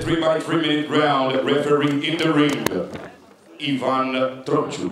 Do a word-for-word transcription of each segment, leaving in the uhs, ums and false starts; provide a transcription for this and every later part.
three by three minute round, referee in the ring, Ivan Tropchuk.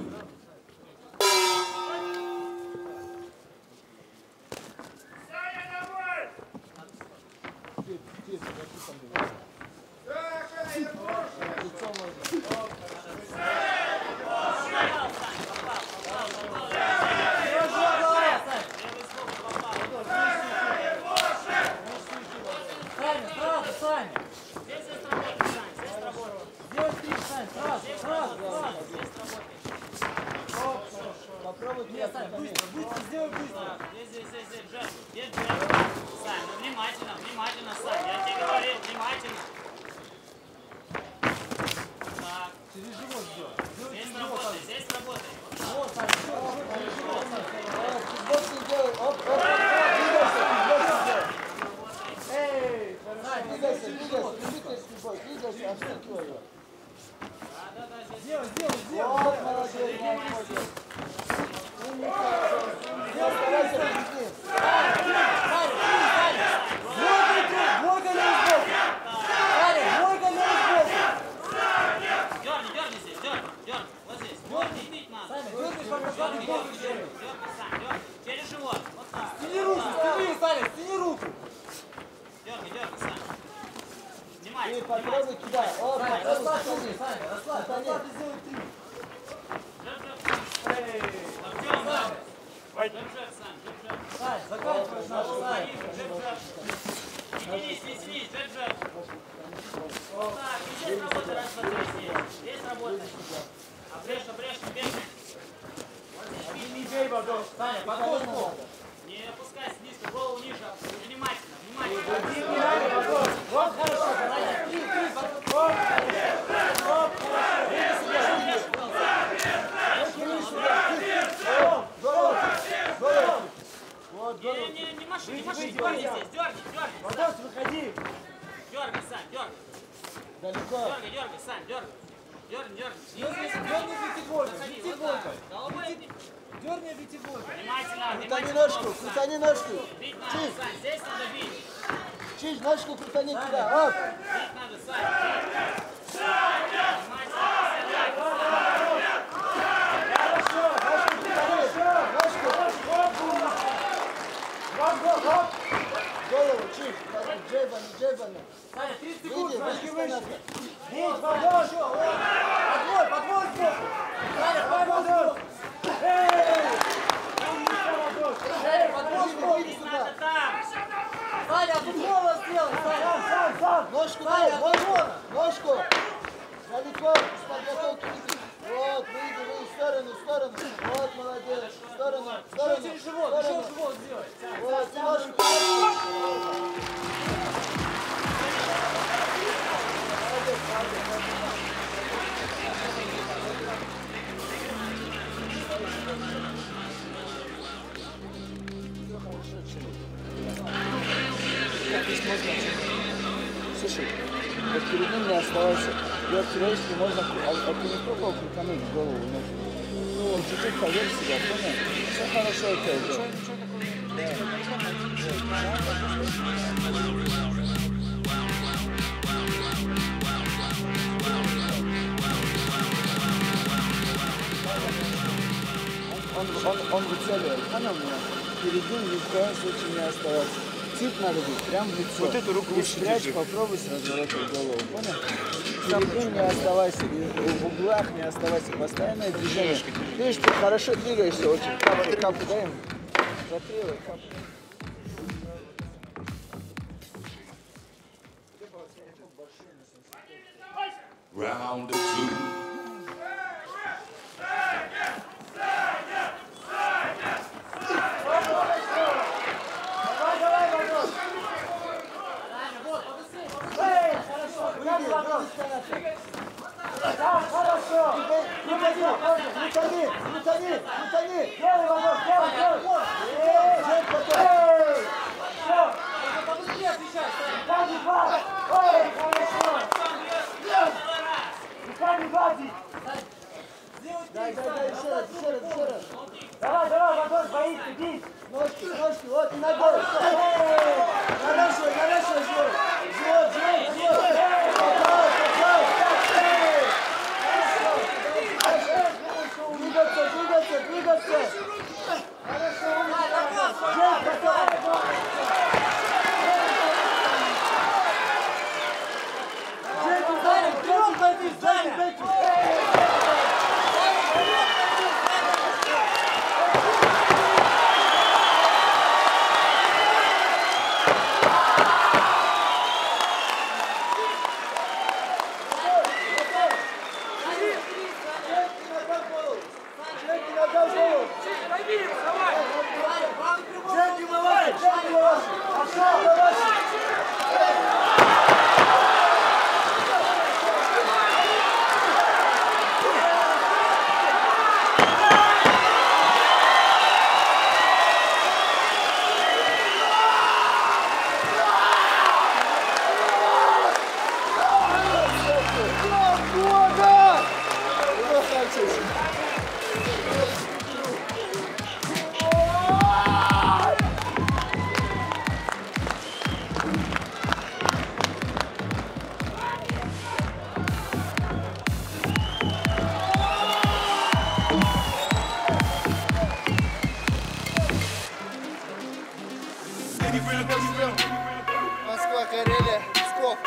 Попробуй нет, Сань, быстро, быстро, сделай быстро. Здесь, здесь, здесь, здесь, Джефф, здесь, Джефф. Сань, ну внимательно, внимательно, Сань, я тебе говорю, внимательно. Так. Через живот сделай. Здесь работай, здесь работай. Вот, Сань, через живот, Сань. Кикбоксинг делай, оп, оп, оп, двигайся, кикбоксинг делай. Эй, Сань, двигайся, двигайся, двигайся, кикбокс, двигайся, обстукивай его. Да, да, да, сделай, сделай, сделай. Вот, молодец, молодец. Не оставайся перед ним. Двойка левый сбоку. Двойка левый сбоку. Дерни, дерни здесь, дерни, дерни. Вот здесь. Дерни, бить надо. Сами, дерни, дерни, дерни, дерни. Сань, дерни. Через живот. Вот так. Стяни руку, стяни, Саня, стяни руку. Дерни, дерни, Сань. Внимай. И попробуй туда. О, расслабься, Саня, расслабься. Расслабься, сделай три. Эй, Артем, да. Джеб-джеб, Сань, джеб-джеб. Сань, заканчиваешь наш, Сань. Джеб-джеб. Не тянись, не тянись, джеб-джеб. Вот так, и здесь работай, раз, два, три, здесь. Здесь работай. Обрежь, обрежь, не бегай. Вот здесь бей. Не бей, Богдан. Саня, подложку. Не опускайся низко, голову ниже. Внимательно, внимательно. Вот хорошо, Саня. Три, три, оп, оп, Не, не, не маши, не маши, дерни здесь, дерни, дерни. Водос, выходи. Дерни, Сань, дерни. Далеко. Дерни, дерни, Сань, дерни. Дерни, дерни. Дерни витиболька, витиболька. Дерни витиболька. Внимательно, внимательно. Крутани ножку, крутани ножку. Бить надо, Сань, здесь надо бить. Чиж, ножку крутани туда, оп. Бить надо, Сань. Внимательно. Голову, чип, джебами, джебами. Саня, тридцать секунд, выйди, ножки выйди, выше. Бить, подвой, подвой, подвой сбоку. Саня, подвой сбоку. Эй! Саня, подвой сбоку. Бить надо там. Саня, от уклона сделай, Саня. Сам, сам, ножку дай, ножку, ножку. Далеко, с подготовки иди. Вот, выйди, выйди, в сторону, в сторону. Вот, молодец, в сторону, в сторону. Еще через живот, еще живот сделай. Вот, ножку. Слушай, вот перед ним не оставайся. Я теоретически можно, а ты не пробовал крутануть в голову? Ну, чуть-чуть поверь в себя, понял? Все хорошо у тебя идет. Он, он, он выцеливает, понял меня? Перед ним ни в коем случае не оставаться. Тип надо быть прям в лицо. Вот эту руку и спрячь, попробуй с разворота в голову, понял? Перед ним не оставайся, в углах не оставайся, постоянное движение. Видишь, ты хорошо двигаешься очень. Капы, капы, дай ему. Затреивай, капы. Round two. Да, хорошо! Крутани, крутани, крутани, крутани! Делай, Вадос, делай, делай! Эй, Жень, потом! Эй! Все! Побыстрее отвечай, Гади, Вадик! Ой, хорошо! Руками, Вадик! Дай, дай, дай, еще раз, еще раз, еще раз! Давай, давай, Вадос, боится, бить! Ножки, ножки, вот, и ногой! Эй! Навешивай, навешивай, живот! Живот, живот, живот! Эй! Москва, Карелия, Псков.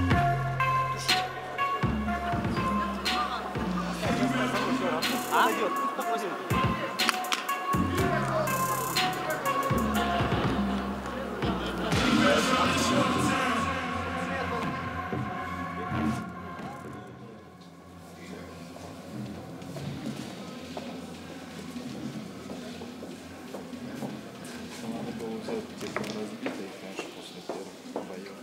А? Надо было взять типа разбитые, конечно, после первых боев.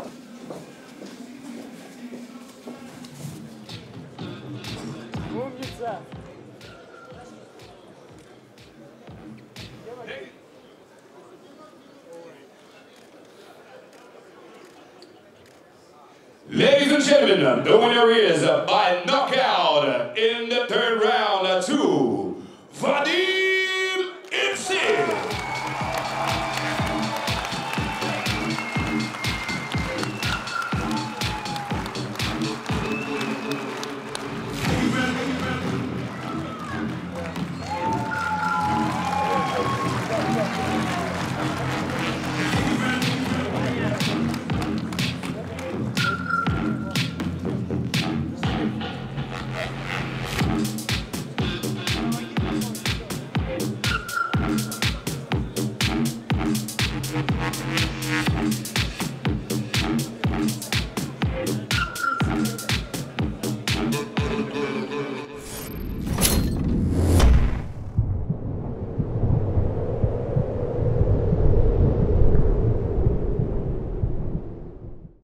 Умница! Ladies and gentlemen, the winner is by knockout in the third round.